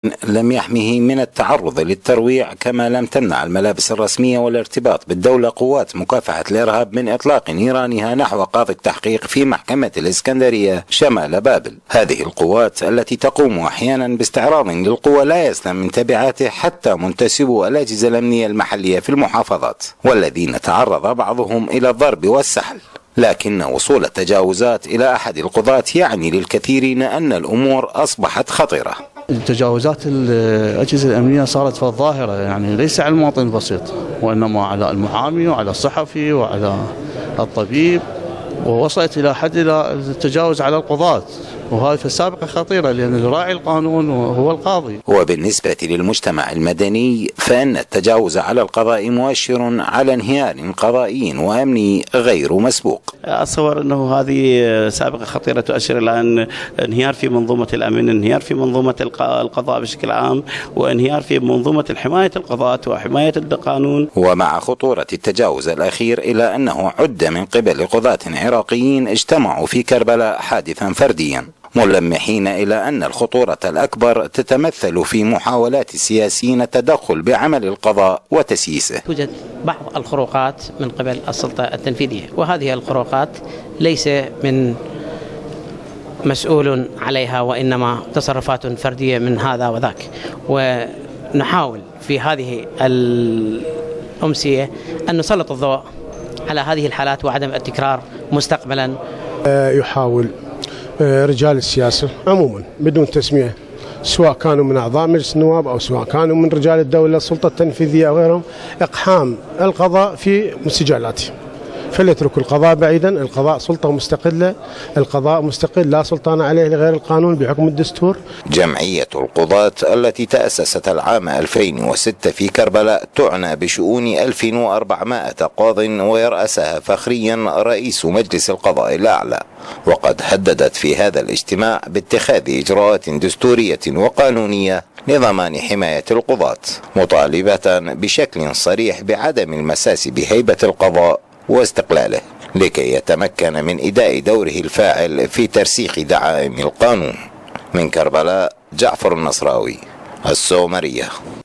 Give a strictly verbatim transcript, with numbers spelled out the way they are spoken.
لم يحمه من التعرض للترويع، كما لم تمنع الملابس الرسمية والارتباط بالدولة قوات مكافحة الإرهاب من إطلاق نيرانها نحو قاضي التحقيق في محكمة الإسكندرية شمال بابل. هذه القوات التي تقوم أحيانا باستعراض للقوى لا يسلم من تبعاته حتى منتسبو الأجهزة الأمنية المحلية في المحافظات، والذين تعرض بعضهم إلى الضرب والسحل. لكن وصول التجاوزات إلى أحد القضاة يعني للكثيرين أن الأمور أصبحت خطرة. تجاوزات الأجهزة الأمنية صارت في الظاهرة، يعني ليس على المواطن البسيط، وإنما على المحامي وعلى الصحفي وعلى الطبيب، ووصلت إلى حد إلى التجاوز على القضاة، وهذه في السابقة خطيرة لأن الراعي القانون هو القاضي. وبالنسبة للمجتمع المدني فإن التجاوز على القضاء مؤشر على انهيار قضائي وأمني غير مسبوق. أتصور أنه هذه سابقة خطيرة تؤشر إلى انهيار في منظومة الأمن، انهيار في منظومة القضاء بشكل عام، وانهيار في منظومة حماية القضاة وحماية القانون. ومع خطورة التجاوز الأخير إلى أنه عد من قبل قضاة عراقيين اجتمعوا في كربلاء حادثا فرديا، ملمحين إلى أن الخطورة الأكبر تتمثل في محاولات السياسيين التدخل بعمل القضاء وتسييسه. توجد بعض الخروقات من قبل السلطة التنفيذية، وهذه الخروقات ليس من مسؤول عليها، وإنما تصرفات فردية من هذا وذاك. ونحاول في هذه الأمسية أن نسلط الضوء على هذه الحالات وعدم التكرار مستقبلا. يحاول رجال السياسة عموما بدون تسمية، سواء كانوا من أعضاء مجلس النواب أو سواء كانوا من رجال الدولة السلطة التنفيذية أو غيرهم، إقحام القضاء في مسجلاته، فليتركوا القضاء بعيدا. القضاء سلطة مستقلة، القضاء مستقل لا سلطان عليه لغير القانون بحكم الدستور. جمعية القضاة التي تأسست العام ألفين وستة في كربلاء تعنى بشؤون ألف وأربعمائة قاض، ويرأسها فخريا رئيس مجلس القضاء الأعلى. وقد هددت في هذا الاجتماع باتخاذ إجراءات دستورية وقانونية لضمان حماية القضاة، مطالبة بشكل صريح بعدم المساس بهيبة القضاء واستقلاله لكي يتمكن من إداء دوره الفاعل في ترسيخ دعائم القانون. من كربلاء، جعفر النصراوي، السومرية.